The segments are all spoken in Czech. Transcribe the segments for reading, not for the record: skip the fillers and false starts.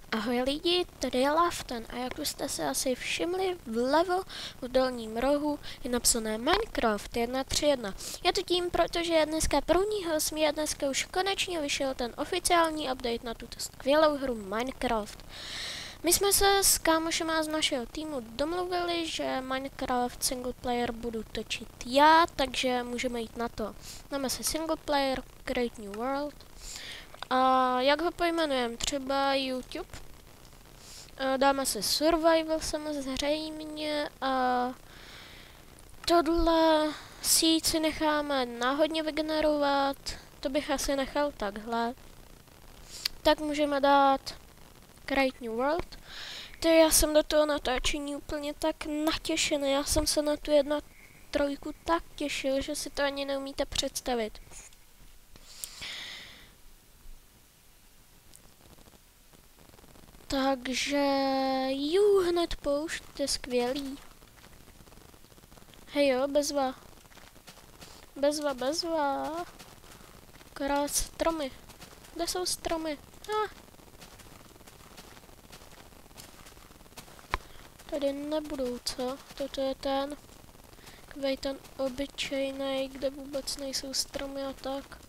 Ahoj lidi, tady je Laften a jak už jste se asi všimli, vlevo v dolním rohu je napsané Minecraft 1.3.1. Je to tím, protože je dneska 1.8. a dneska už konečně vyšel ten oficiální update na tuto skvělou hru Minecraft. My jsme se s kámošema z našeho týmu domluvili, že Minecraft single player budu točit já, takže můžeme jít na to. Dáme se single player, create new world. A jak ho pojmenujeme? Třeba YouTube. Dáme se survival samozřejmě a tohle síť si necháme náhodně vygenerovat. To bych asi nechal takhle. Tak můžeme dát create new world. To já jsem do toho natáčení úplně tak natěšený. Já jsem se na tu 1.3 tak těšil, že si to ani neumíte představit. Takže hned poušť, to je skvělý. Hej jo, bezva. Bezva. Akorát stromy. Kde jsou stromy? Tady nebudou, co? Toto je ten. Takovej ten obyčejnej, kde vůbec nejsou stromy a tak.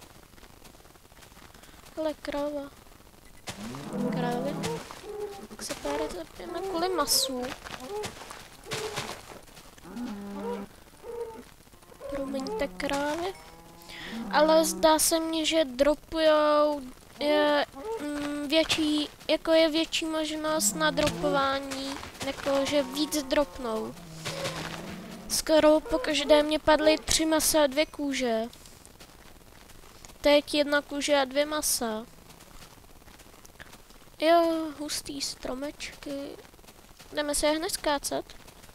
Hele, kráva. Krávy. Tak se pár zapijeme kvůli masu. Promiňte, krávy. Ale zdá se mně, že dropujou větší, jako je větší možnost na dropování, jako že víc dropnou. Skoro po každé mě padly 3 masa a 2 kůže. Teď 1 kůže a 2 masa. Jo, hustý stromečky. Jdeme se je hned skácet.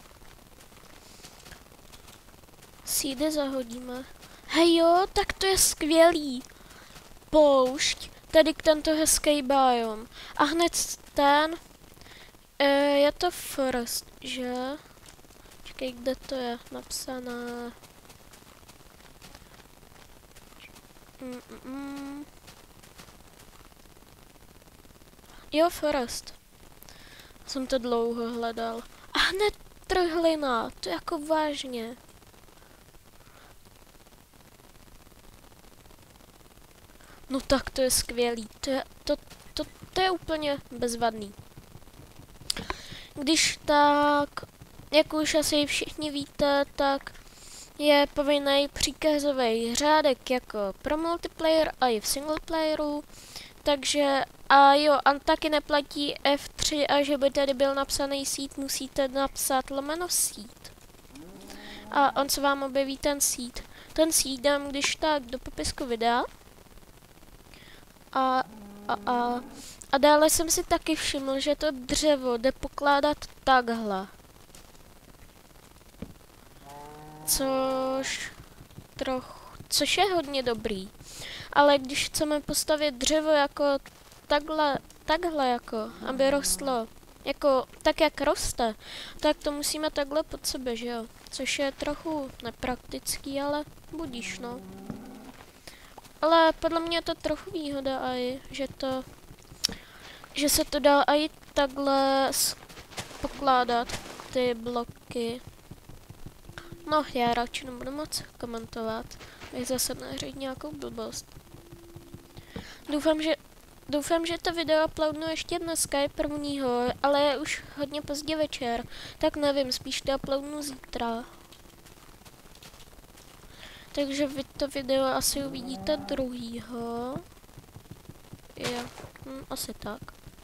Seedy zahodíme. Hej jo, tak to je skvělý. Poušť, tady k tento hezký biom. A hned ten, je to forest, že? Čekej, kde to je napsané? Jo, forest. Jsem to dlouho hledal. A hned trhlina, to jako vážně. No tak to je skvělý, to je úplně bezvadný. Když tak, jak už asi všichni víte, tak je povinný příkazový řádek jako pro multiplayer a i v single playeru. Takže a jo, a taky neplatí F3 a že by tady byl napsaný seed, musíte napsat lomeno seed. A on se vám objeví ten seed. Ten seed dám když tak do popisku videa. A dále jsem si taky všiml, že to dřevo jde pokládat takhle. Což je hodně dobrý. Ale když chceme postavit dřevo jako takhle jako, aby rostlo, jako tak jak roste, tak to musíme takhle pod sebe, že jo? Což je trochu nepraktický, ale budíš, no. Ale podle mě je to trochu výhoda aj, že se to dá aj takhle pokládat, ty bloky. No, já radši nebudu moc komentovat, bych zase neřekl nějakou blbost. Doufám, že to video uploadnu ještě dneska, je 1. ale je už hodně pozdě večer, tak nevím, spíš to uploadnu zítra. Takže vy to video asi uvidíte 2. Jo, asi tak.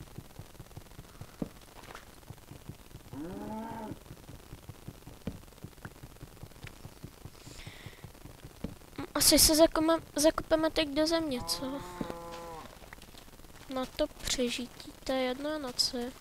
Asi se zakopeme teď do země, co? Na to přežití té 1 noci.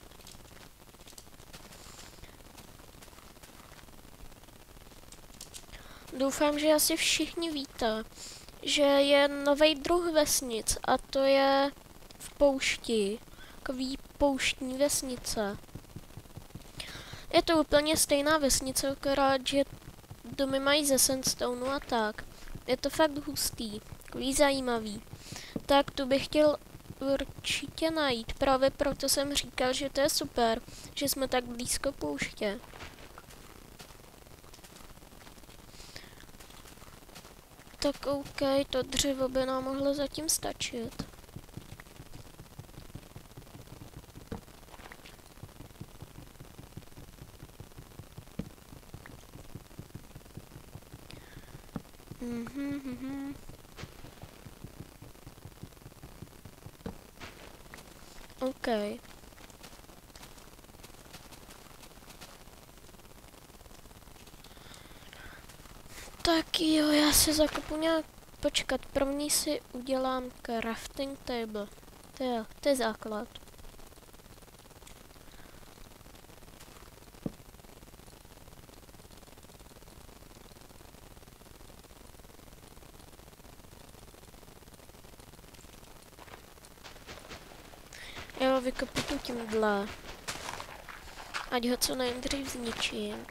Doufám, že asi všichni víte, že je nový druh vesnic a to je v poušti, takový pouštní vesnice. Je to úplně stejná vesnice, akorát, že domy mají ze sandstonu a tak. Je to fakt hustý, takový zajímavý. Tak tu bych chtěl určitě najít. Právě proto jsem říkal, že to je super, že jsme tak blízko pouště. Tak OK, to dřevo by nám mohlo zatím stačit. OK. Tak jo, já se zakopu nějak... Počkat, první si udělám crafting table. To je základ. Jo, vykopu tu tímhle. Ať ho co nejdřív zničím.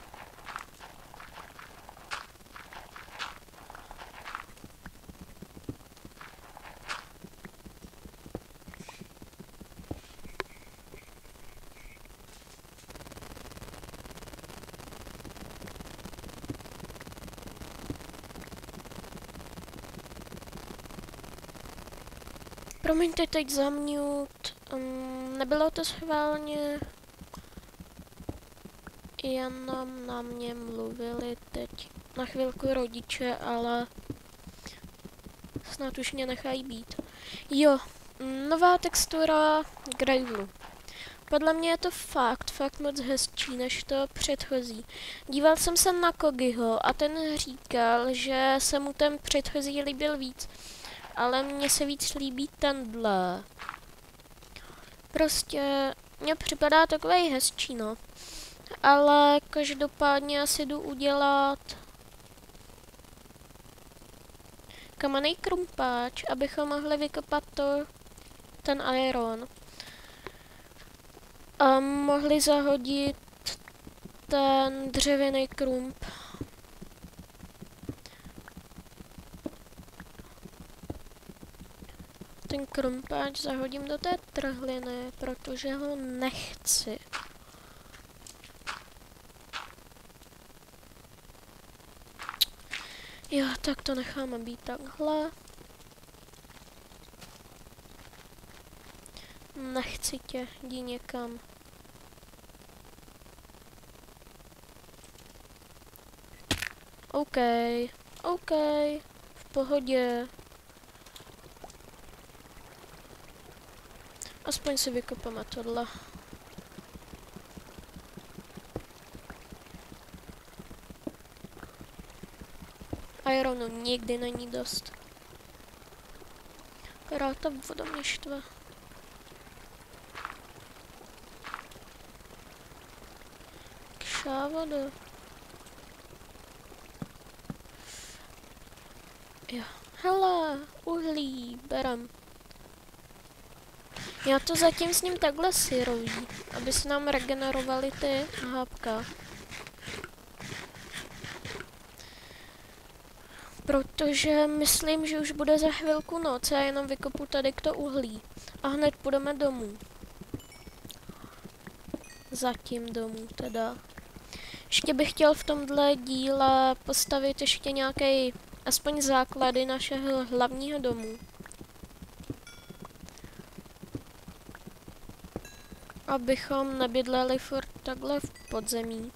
Promiňte teď za mute. Nebylo to schválně. Jenom na mě mluvili teď na chvilku rodiče, ale snad už mě nechají být. Jo, nová textura gravelu. Podle mě je to fakt moc hezčí než to předchozí. Díval jsem se na Kogiho a ten říkal, že se mu ten předchozí líbil víc, ale mně se víc líbí tenhle. Prostě mně připadá takovej hezčí, no. Ale každopádně asi jdu udělat kamenný krumpáč, abychom mohli vykopat ten iron. A mohli zahodit ten dřevěný krump. Ten krumpáč zahodím do té trhliny, protože ho nechci. Jo, tak to necháme být takhle. Nechci tě, jdi někam. OK, v pohodě. Aspoň si vykopeme tohle. Ironu nikdy není dost. Která ta voda mě štve. Kšávoda. Jo. Hele, uhlí, berem. Já to zatím s ním takhle syruji, aby se nám regenerovaly ty hápka. Protože myslím, že už bude za chvilku noc, já jenom vykopu tady to uhlí. A hned půjdeme domů. Zatím domů teda. Ještě bych chtěl v tomhle díle postavit ještě nějaký, aspoň základy našeho hlavního domu. Abychom nebydleli furt takhle v podzemí.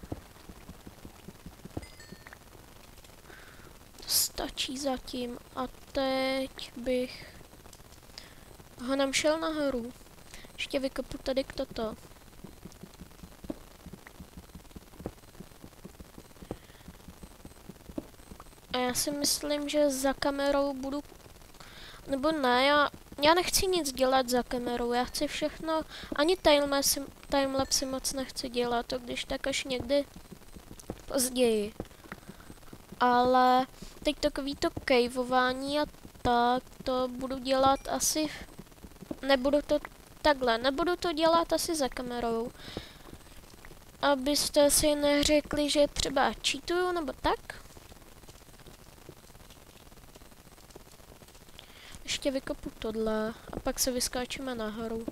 To stačí zatím. A teď bych honem šel nahoru. Ještě vykopu tady toto. A já si myslím, že za kamerou budu... Nebo ne, já nechci nic dělat za kamerou, já chci všechno, ani timelapsy moc nechci dělat, to když tak až někdy později. Ale teď takový to caveování a tak, to budu dělat asi, nebudu to dělat asi za kamerou. Abyste si neřekli, že třeba cheatuju nebo tak. ještě vykopu tohle a pak se vyskáčeme nahoru.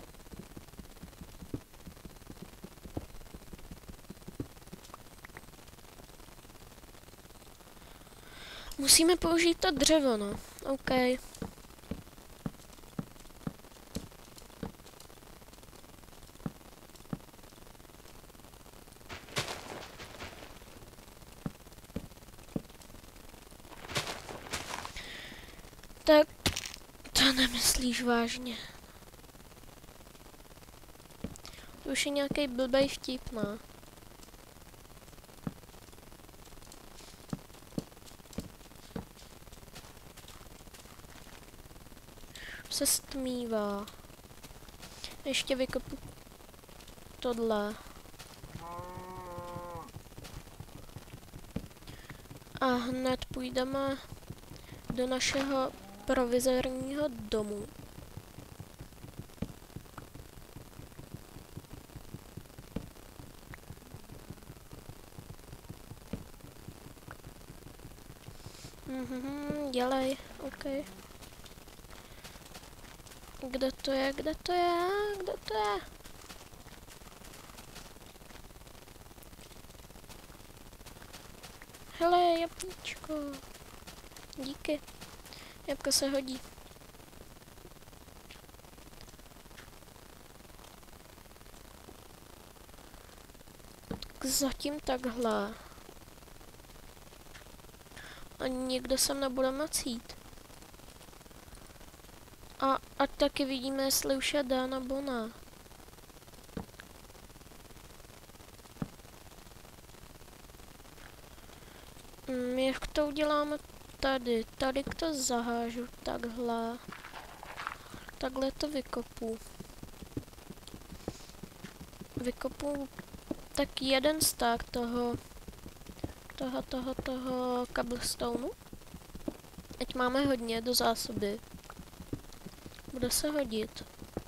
Musíme použít to dřevo, no. OK. Tak to nemyslíš vážně. To už je nějaký blbej vtip, no. Se stmívá. Ještě vykopu tohle. A hned půjdeme do našeho provizorního domu. Dělej, OK. Kde to je, kde to je, kde to je? Hele, jablíčko. Díky. Jabko se hodí. Tak zatím takhle. A nikdo sem nebude moct jít. A taky vidíme, jestli už je dá nebo ne. Jak to uděláme tady? Tady to zahážu takhle. Takhle to vykopu. Vykopu tak jeden stack toho cobblestoneu. Ať máme hodně do zásoby. Bude se hodit.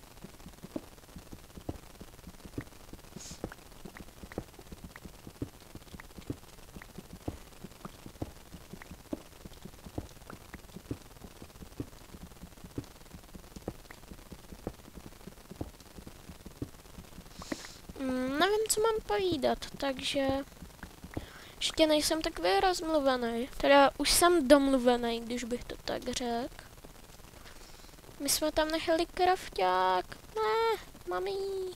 Nevím, co mám povídat, takže ještě nejsem takový rozmluvený. Teda už jsem domluvený, když bych to tak řekl. My jsme tam nechali krafťák. Ne, mami.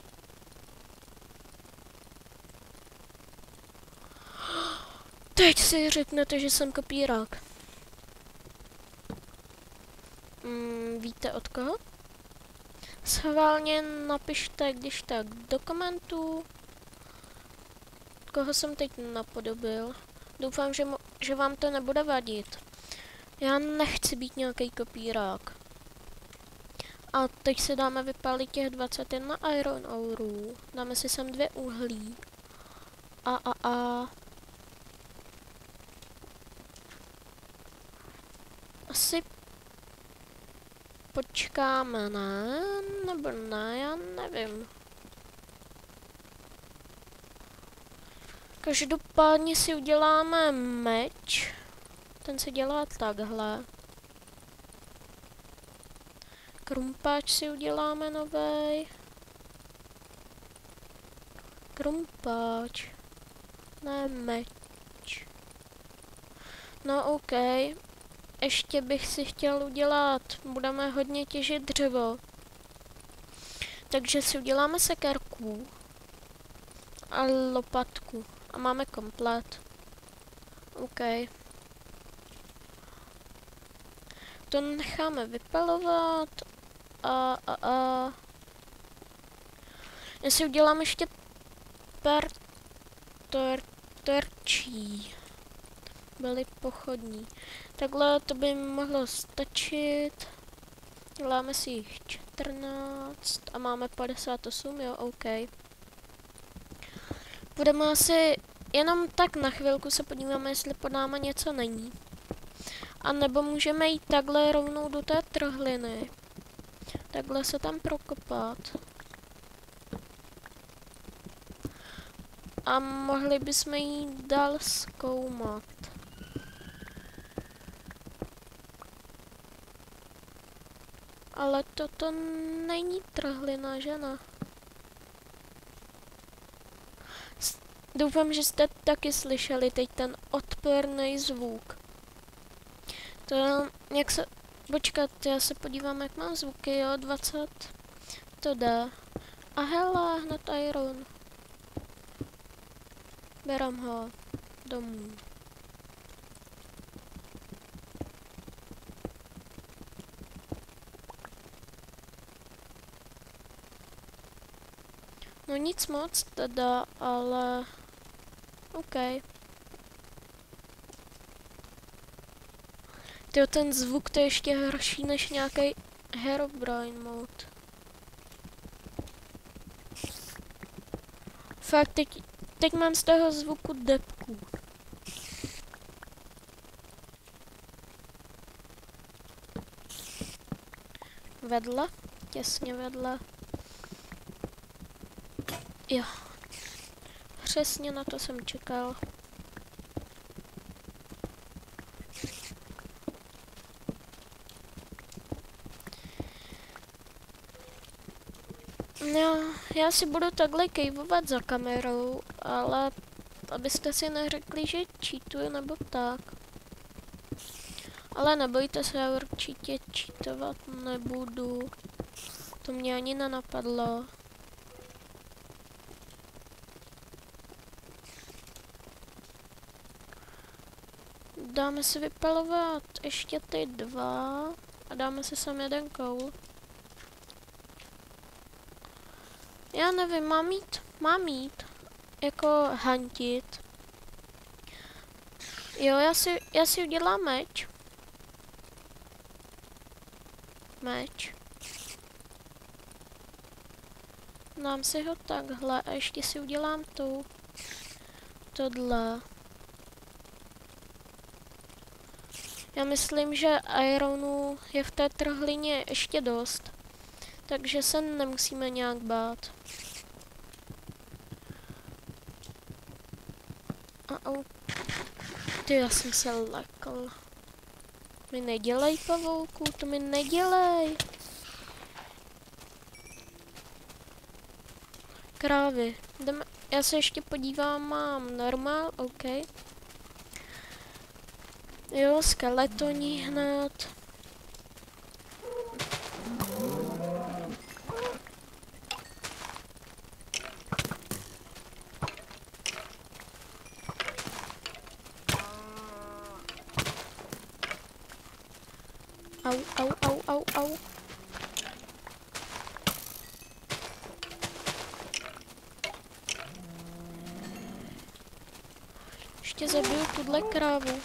Teď si řeknete, že jsem kopírák. Víte od koho? Schválně napište, když tak, do komentů, koho jsem teď napodobil. Doufám, že vám to nebude vadit. Já nechci být nějaký kopírák. A teď si dáme vypálit těch 21 iron orů. Dáme si sem 2 uhlí. Asi počkáme, ne? Nebo ne, já nevím. Každopádně si uděláme meč. Ten se dělá takhle. Krumpáč si uděláme novej. Krumpáč. Ne, meč. No OK. Ještě bych si chtěl udělat, budeme hodně těžit dřevo. Takže si uděláme sekerku. A lopatku. A máme komplet. OK. To necháme vypalovat. Já si udělám ještě pár torčí. Byly pochodní. Takhle to by mohlo stačit. Děláme si jich 14 a máme 58, jo, OK. Budeme asi jenom tak na chvilku se podíváme, jestli pod náma něco není. A nebo můžeme jít takhle rovnou do té trhliny. Takhle se tam prokopat. A mohli bychom jít dál zkoumat. Ale toto není trhlina, že ne? Doufám, že jste taky slyšeli teď ten odporný zvuk. To jak se... Počkat, já se podívám, jak mám zvuky, jo, 20. To dá. A hele, hned iron. Berám ho domů. No nic moc teda, ale... OK. Tyjo, ten zvuk to je ještě horší než nějaký Herobrine mode. Fakt, teď mám z toho zvuku depku. Vedle, těsně vedle. Jo. Přesně na to jsem čekal. No, já si budu takhle kejvovat za kamerou, ale abyste si neřekli, že cheatuju nebo tak. Ale nebojte se, já určitě cheatovat nebudu. To mě ani nenapadlo. Dáme si vypalovat ještě ty 2 a dáme si sem 1 koul. Já nevím, mám jít, jako hantit. Jo, já si udělám meč. Dám si ho takhle a ještě si udělám tohle. Já myslím, že ironu je v té trhlině ještě dost, takže se nemusíme nějak bát. Ty, já jsem se lekl. Mi nedělej, pavouku, to mi nedělej. Krávy. Já se ještě podívám, mám normál, OK. Jo, skeletoní hned. Au. Ještě zabiju tuhle krávu.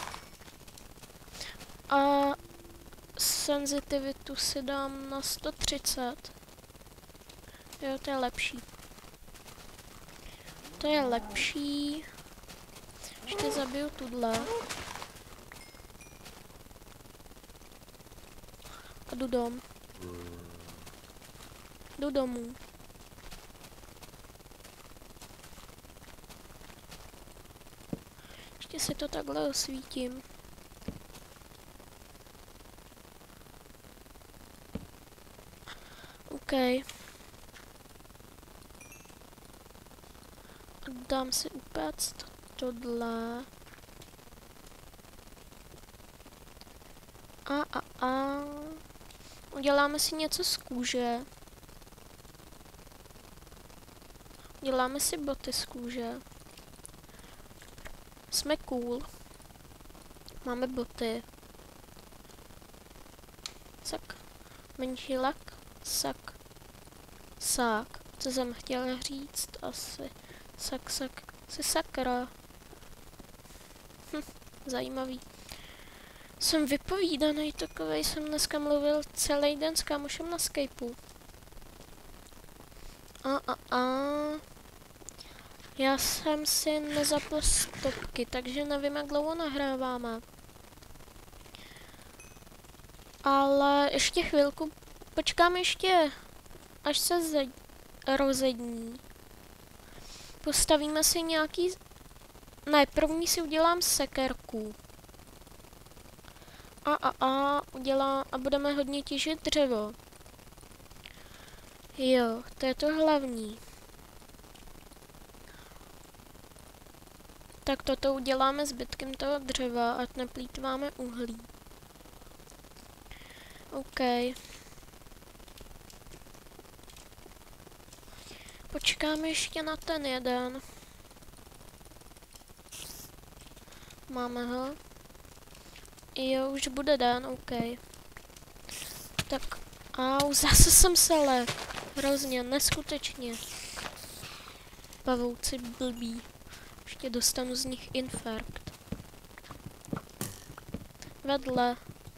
A senzitivitu si dám na 130. Jo, to je lepší. To je lepší. Ještě zabiju tuhle. A jdu domů. Ještě si to takhle osvítím. OK. Dám si upéct tohle. Uděláme si něco z kůže. Děláme si boty z kůže. Jsme cool. Máme boty. Sak. Menší lak. Sák. Co jsem chtěla říct? Asi. Sak. Jsi sakra. Zajímavý. Jsem vypovídaný takovej, jsem dneska mluvil celý den s kámošem na Skypeu. Já jsem si nezapl stopky, takže nevím, jak dlouho nahráváme. Ale ještě chvilku, počkám ještě, až se rozední. Postavíme si nějaký... Ne, první si udělám sekerku. Udělám a budeme hodně těžit dřevo. Jo, to je to hlavní. Tak toto uděláme zbytkem toho dřeva, ať neplýtváme uhlí. OK. Počkáme ještě na ten jeden. Máme ho. Jo, už bude den, OK. Tak, au, zase jsem se lek. Hrozně, neskutečně. Pavouci blbí. Ještě dostanu z nich infarkt. Vedle.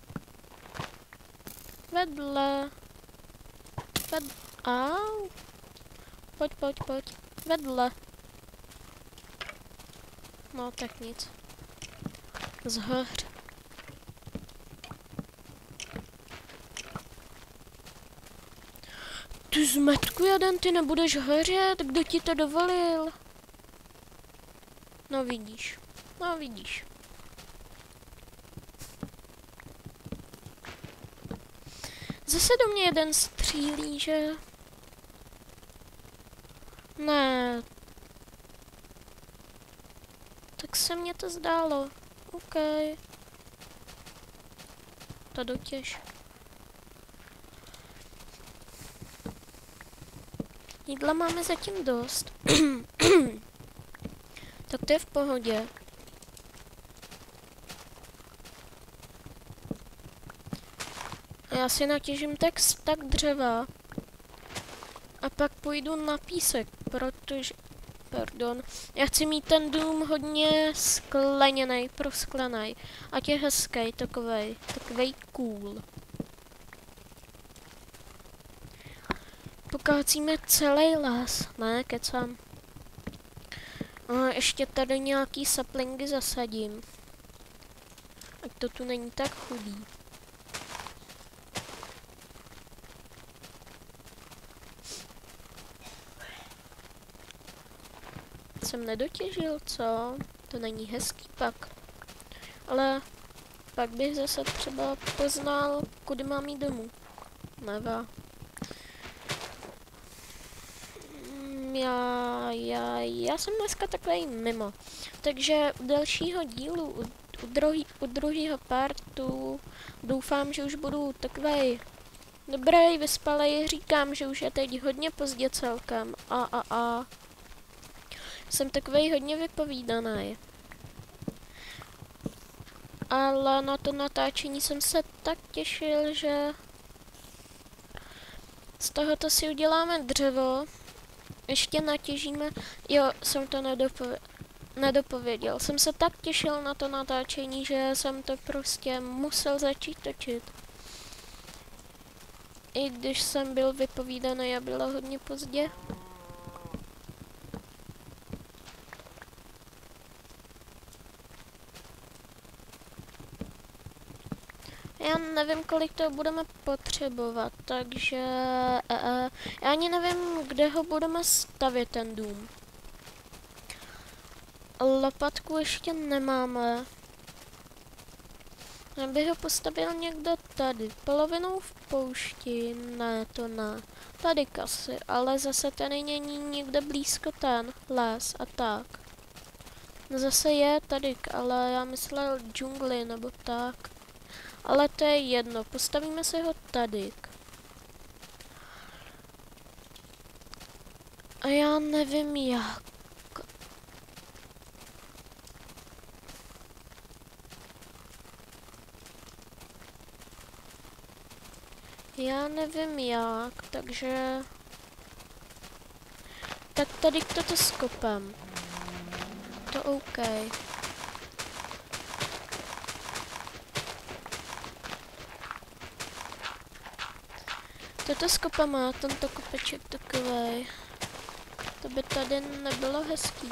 Au. Pojď. Vedle. No, tak nic. Zhoř. Ty zmetku jeden, ty nebudeš hořet, kdo ti to dovolil? No vidíš. Zase do mě jeden střílí, že? Ne. Tak se mně to zdálo. OK. To dotěž. Jídla máme zatím dost. Tak to je v pohodě. Já si natěžím tak dřeva. A pak půjdu na písek, protože... Pardon. Já chci mít ten dům hodně skleněnej, prosklenej. Ať je hezký, takovej cool. Pokácíme celý les. Ne, kecám. A ještě tady nějaký saplingy zasadím. Ať to tu není tak chudý. Jsem nedotěžil, co? To není hezký pak. Ale pak bych zase třeba poznal, kudy mám jít domů. Neva. Já jsem dneska takový mimo. Takže u dalšího dílu, u druhého partu, doufám, že už budu takový dobrý, vyspalej. Říkám, že už je teď hodně pozdě celkem. Jsem takový hodně vypovídaný. Ale na to natáčení jsem se tak těšil, že z tohoto si uděláme dřevo. Ještě natěžíme. Jo, jsem to nedopověděl. Jsem se tak těšil na to natáčení, že jsem to prostě musel začít točit. I když jsem byl vypovídaný a bylo hodně pozdě. Já nevím, kolik toho budeme potřebovat, takže já ani nevím, kde ho budeme stavět, ten dům. Lopatku ještě nemáme. Já bych ho postavil někde tady, polovinou v poušti, ne, to ne. Tady kasy, ale zase tady není nikde blízko ten les a tak. No zase je tady, ale já myslel džungli nebo tak. Ale to je jedno, postavíme si ho tady. A já nevím jak. Takže... Tak tady toto skopem. To OK. Toto skopa má tento kopeček takovej. To by tady nebylo hezký.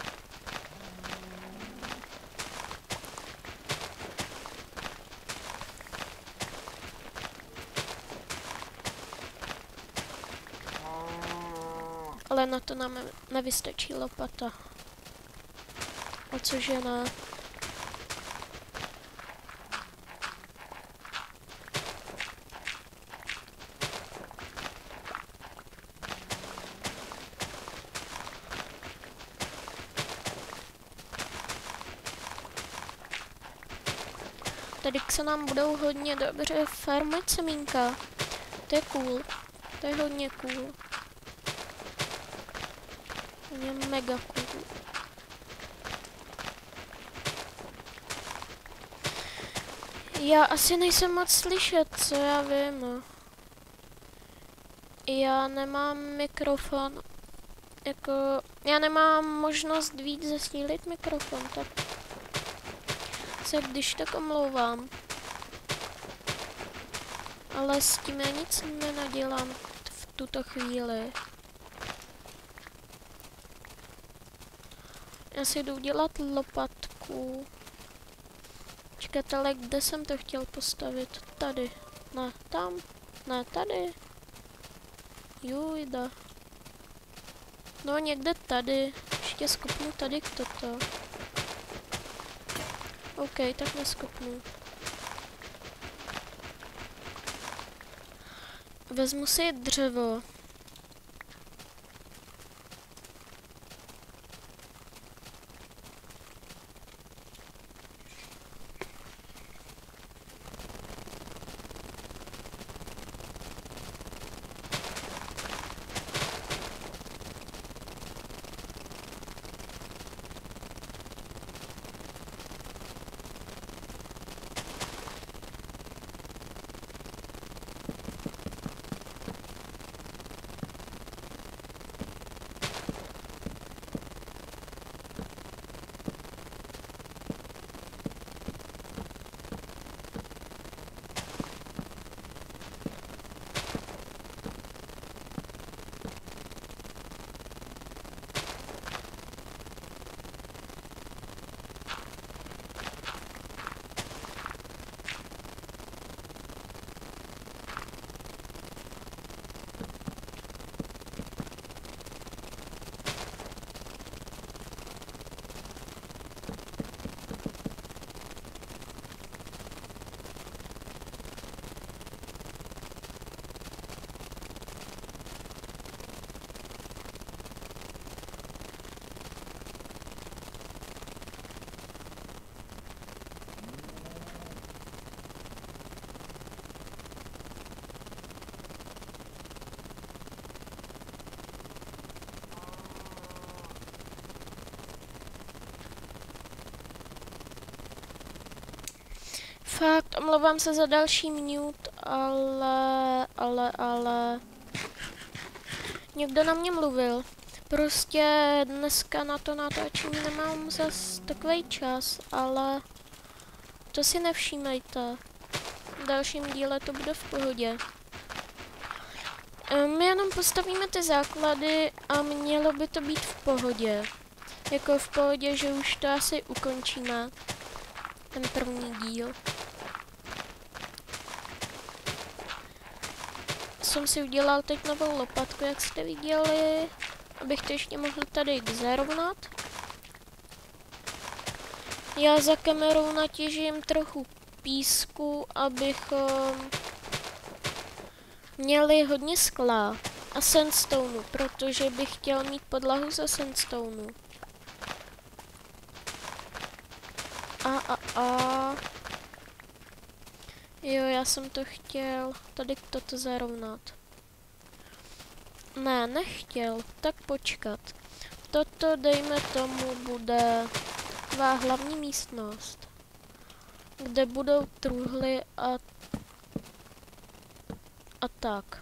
Ale na to nám nevystačí lopata. A cože ne? Tady se nám budou hodně dobře farmit semínka. To je cool. To je hodně cool. To je mega cool. Já asi nejsem moc slyšet, co já vím. Já nemám mikrofon. Jako, já nemám možnost víc zesílit mikrofon, tak se když tak omlouvám. Ale s tím já nic nenadělám v tuto chvíli. Já si jdu udělat lopatku. Čekajte, ale kde jsem to chtěl postavit? Tady. Ne, tam. Ne, tady. Jujda. No někde tady. Ještě skopnu tady k toto. OK, tak neskopnu. Vezmu si dřevo. Fakt, omlouvám se za další mute, ale... Někdo na mě mluvil. Prostě dneska na to natáčení nemám zas takový čas, ale... To si nevšímejte. V dalším díle to bude v pohodě. My jenom postavíme ty základy a mělo by to být v pohodě. Jako v pohodě, že už to asi ukončíme. Ten první díl. Jsem si udělal teď novou lopatku, jak jste viděli, abych to ještě mohl tady zarovnat. Já za kamerou natěžím trochu písku, abychom měli hodně skla a sandstonu, protože bych chtěl mít podlahu ze sandstonu. Jo, já jsem to chtěl tady toto zarovnat. Ne, nechtěl, tak počkat. Toto, dejme tomu, bude tvá hlavní místnost, kde budou truhly a tak.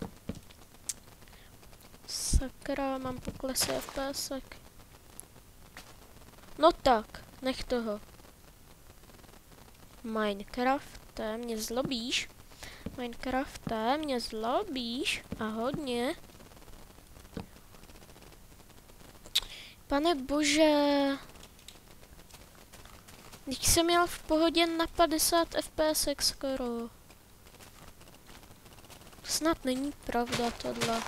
Sakra, mám poklesy FPSek. No tak, nech toho. Minecrafte, mě zlobíš. Minecrafte, mě zlobíš. A hodně. Pane bože. Teď jsem měl v pohodě na 50 FPS skoro. Snad není pravda tohle.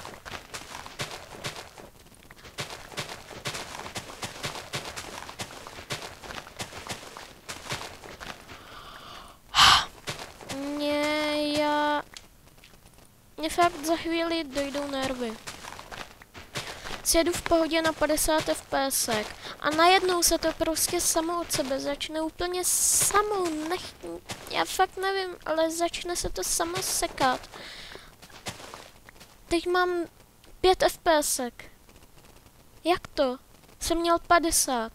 Mně fakt za chvíli dojdou nervy. sjedu v pohodě na 50 fps a najednou se to prostě samo od sebe začne úplně samo, já fakt nevím, ale začne se to samo sekat. Teď mám 5 fps. Jak to? Jsem měl 50.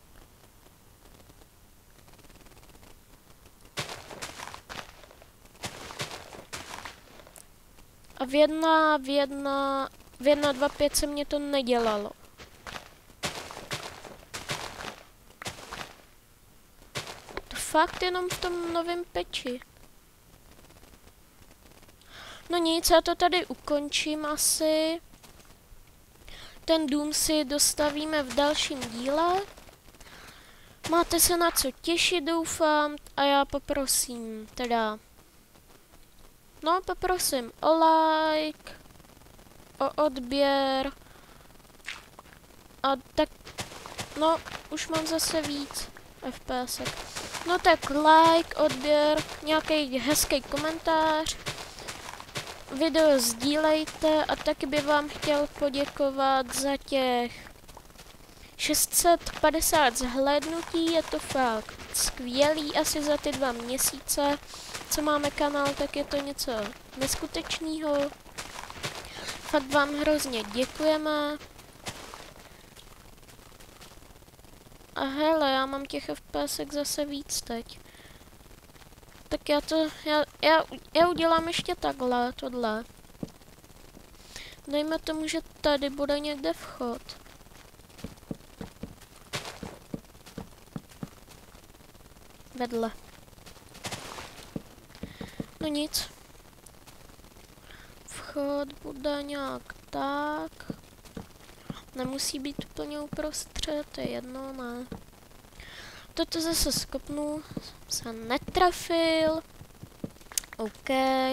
A v 1.2.5 se mě to nedělalo. To fakt jenom v tom novém peči. No nic, já to tady ukončím asi. Ten dům si dostavíme v dalším díle. Máte se na co těšit, doufám, a já poprosím teda... No, poprosím o like, o odběr a tak, no, už mám zase víc FPS. No tak like, odběr, nějaký hezký komentář, video sdílejte a taky bych vám chtěl poděkovat za těch 650 zhlédnutí, je to fakt skvělý, asi za ty 2 měsíce, co máme kanál, tak je to něco neskutečného. Fakt vám hrozně děkujeme. A hele, já mám těch FPSek zase víc teď. Tak já udělám ještě takhle, tohle. Dejme tomu, že tady bude někde vchod. Vedle. No nic. Vchod bude nějak tak. Nemusí být úplně uprostřed, to je jedno, ne. Toto zase skopnu, se netrefil. OK.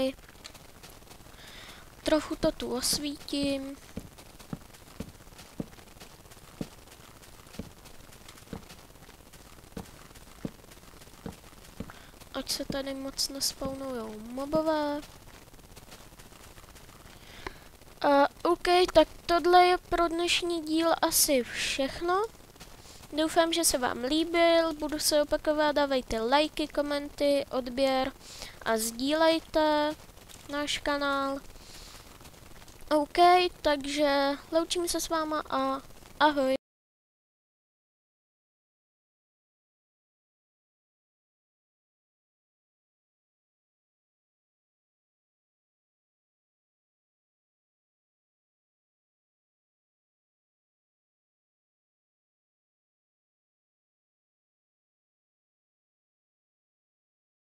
Trochu to tu osvítím. Ať se tady moc nespawnujou mobové. OK, tak tohle je pro dnešní díl asi všechno. Doufám, že se vám líbil, budu se opakovat, dávejte lajky, komenty, odběr a sdílejte náš kanál. OK, takže loučím se s váma a ahoj.